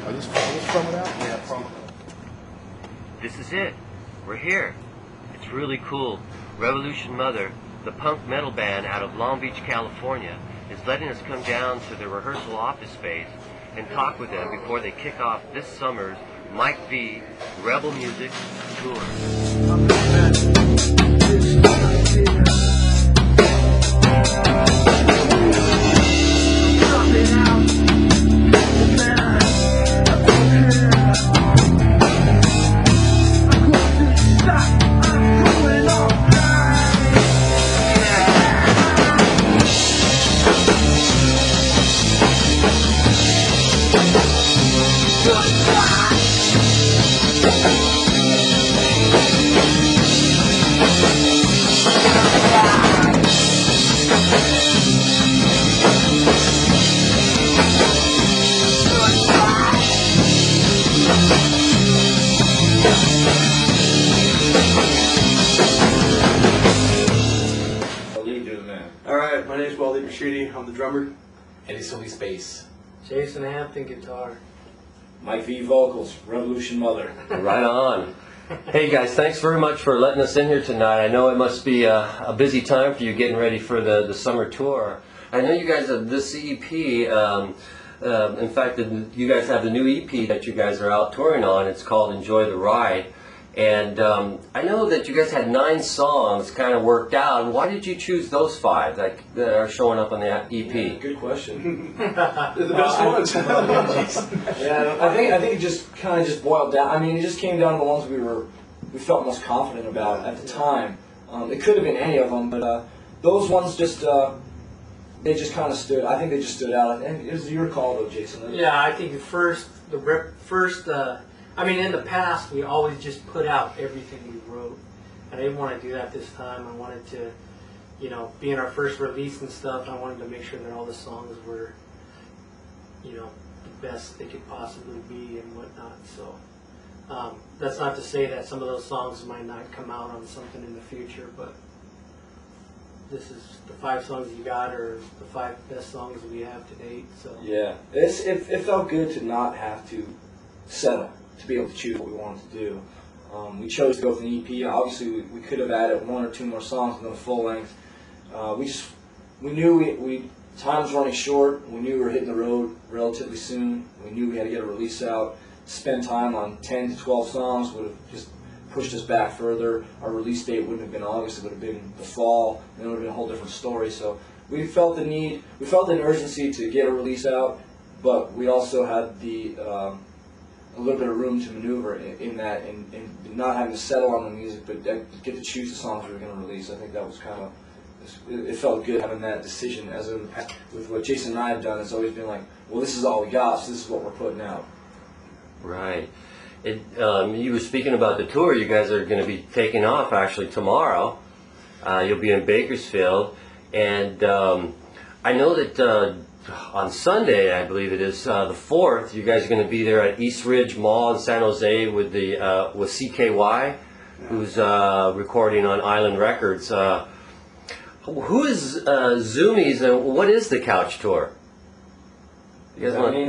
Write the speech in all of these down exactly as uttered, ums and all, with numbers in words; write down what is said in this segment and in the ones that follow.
Are these, are these promo out? Yeah, promo. This is it. We're here. It's really cool. Revolution Mother, the punk metal band out of Long Beach, California, is letting us come down to their rehearsal office space and talk with them before they kick off this summer's Mike V Rebel Music Tour. Alright, my name is Vallely and Rashidi. I'm the drummer. Eddie Solis bass. Jason Hampton guitar. Mike V vocals, Revolution Mother. Right on. Hey guys, thanks very much for letting us in here tonight. I know it must be a, a busy time for you getting ready for the, the summer tour. I know you guys have this E P, um, uh, in fact the, you guys have the new E P that you guys are out touring on. It's called Enjoy the Ride. And um, I know that you guys had nine songs kind of worked out. Why did you choose those five that, that are showing up on the E P? Yeah, good question. They're the best uh, ones. yeah, I think I think it just kind of just boiled down. I mean, it just came down to the ones we were we felt most confident about at the time. Um, it could have been any of them, but uh, those ones just uh, they just kind of stood. I think they just stood out. And it was your call, though, Jason. Yeah, I think the first the rip, first. Uh, I mean, in the past, we always just put out everything we wrote. And I didn't want to do that this time. I wanted to, you know, be in our first release and stuff. I wanted to make sure that all the songs were, you know, the best they could possibly be and whatnot. So um, that's not to say that some of those songs might not come out on something in the future, but this is the five songs you got are the five best songs we have to date. So yeah, it's, it, it felt good to not have to settle, to be able to choose what we wanted to do. Um, we chose to go with an E P. Obviously, we, we could have added one or two more songs in the full length. Uh, we just we knew we, we time was running short. We knew we were hitting the road relatively soon. We knew we had to get a release out. Spend time on ten to twelve songs would have just pushed us back further. Our release date wouldn't have been August. It would have been the fall, and it would have been a whole different story. So we felt the need, we felt an urgency to get a release out, but we also had the um, a little bit of room to maneuver in, in that, and, and not having to settle on the music, but get to choose the songs we were going to release. I think that was kind of, it, it felt good having that decision. As in, with what Jason and I have done, it's always been like, well, this is all we got, so this is what we're putting out. Right. It, um, you were speaking about the tour. You guys are going to be taking off actually tomorrow. Uh, you'll be in Bakersfield, and um, I know that uh, on Sunday, I believe it is uh, the fourth. You guys are going to be there at East Ridge Mall in San Jose with the uh, with C K Y, who's uh, recording on Island Records. Uh, who is uh, Zoomies, and what is the Couch Tour? You guys want?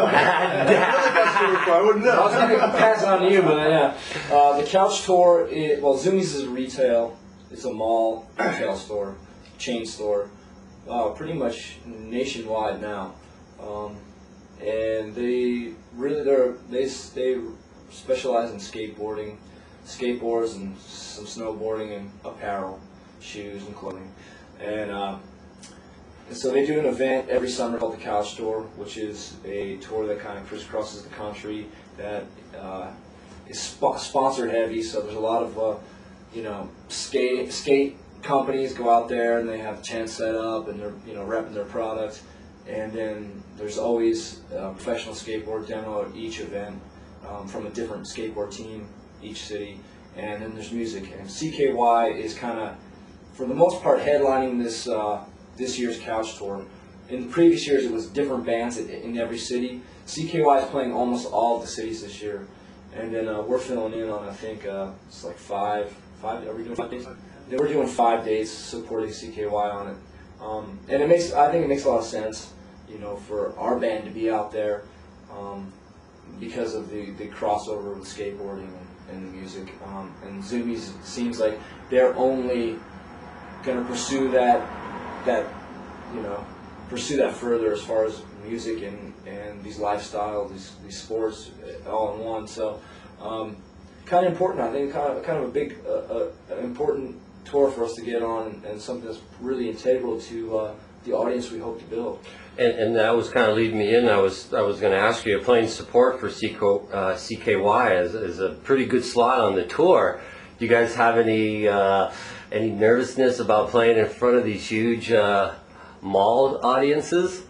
I wouldn't know. I was going to pass it on to you, but yeah. Uh, the Couch Tour, it, well, Zoomies is retail. It's a mall retail store, chain store. Uh, pretty much nationwide now, um, and they really they're, they they specialize in skateboarding, skateboards and some snowboarding and apparel, shoes and clothing, and, uh, and so they do an event every summer called the Couch Tour, which is a tour that kind of crisscrosses the country that uh, is sp sponsored heavy. So there's a lot of uh, you know skate skate. companies go out there and they have tents set up and they're you know repping their product, and then there's always a professional skateboard demo at each event um, from a different skateboard team each city, and then there's music, and C K Y is kind of for the most part headlining this uh, this year's Couch Tour. In previous years it was different bands in every city. C K Y is playing almost all of the cities this year, and then uh, we're filling in on I think uh, it's like five five are we doing five days? We're doing five days supporting C K Y on it, um, and it makes I think it makes a lot of sense, you know, for our band to be out there. Um, because of the, the crossover with skateboarding and, and the music. Um, and Zoomies seems like they're only going to pursue that, that, you know, pursue that further as far as music and, and these lifestyles, these, these sports all in one. So um, kind of important, I think, kind of, kind of a big, uh, uh, important tour for us to get on, and, and something that's really integral to uh, the audience we hope to build. And, and that was kind of leading me in. I was I was going to ask you, playing support for C K, uh, C K Y is, is a pretty good slot on the tour. Do you guys have any uh, any nervousness about playing in front of these huge uh, mall audiences?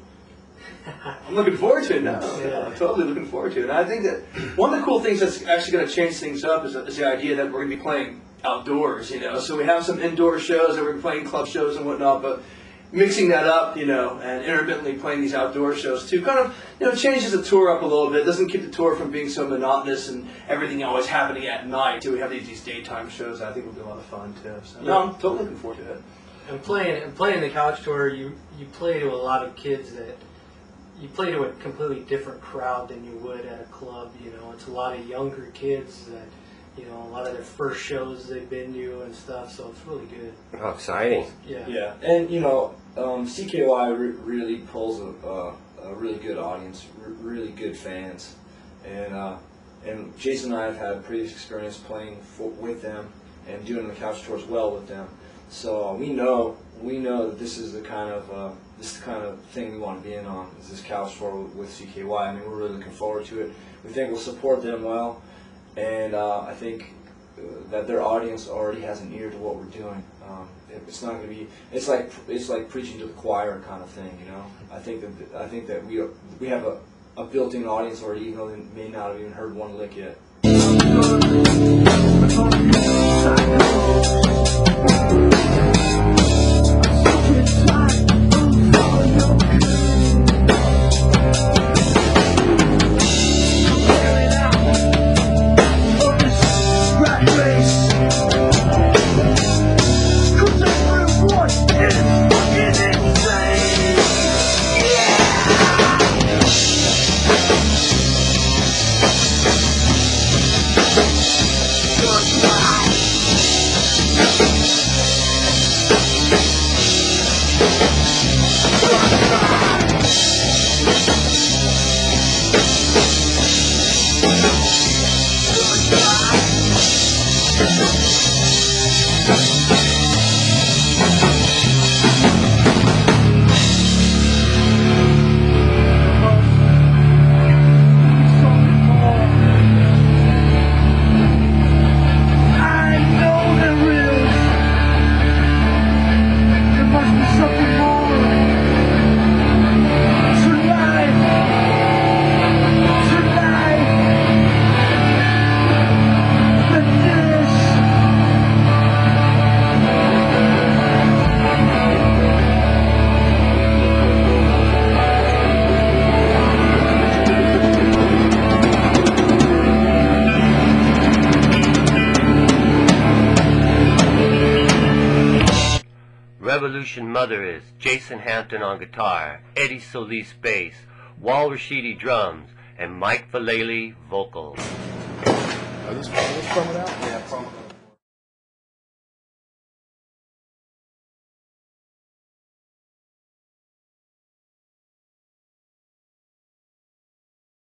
I'm looking forward to it now. Yeah. I'm totally looking forward to it. And I think that one of the cool things that's actually going to change things up is, is the idea that we're going to be playing outdoors, you know. So we have some indoor shows that we're playing club shows and whatnot, but mixing that up, you know, and intermittently playing these outdoor shows too, kind of, you know, changes the tour up a little bit. Doesn't keep the tour from being so monotonous and everything always happening at night. Too, we have these, these daytime shows that I think will be a lot of fun too. So, no, I'm totally looking forward to it. And playing and playing the couch tour, you you play to a lot of kids that you play to a completely different crowd than you would at a club. You know, it's a lot of younger kids that, you know, a lot of their first shows they've been to and stuff. So it's really good. How exciting! Yeah. Yeah, and you know, um, C K Y re really pulls a, a, a really good audience, r really good fans, and uh, and Jason and I have had previous experience playing for, with them and doing the couch tour as well with them. So uh, we know we know that this is the kind of uh, this is the kind of thing we want to be in on, is this couch tour with C K Y. I mean, we're really looking forward to it. We think we'll support them well, and uh, I think uh, that their audience already has an ear to what we're doing. Um, it, it's not going to be. It's like it's like preaching to the choir kind of thing, you know. I think that I think that we we have a, a built-in audience already, even though they may not have even heard one lick yet. Revolution Mother is Jason Hampton on guitar, Eddie Solis bass, Wal Rashidi drums, and Mike Vallely vocals. Are those, are those coming out? Yeah, probably.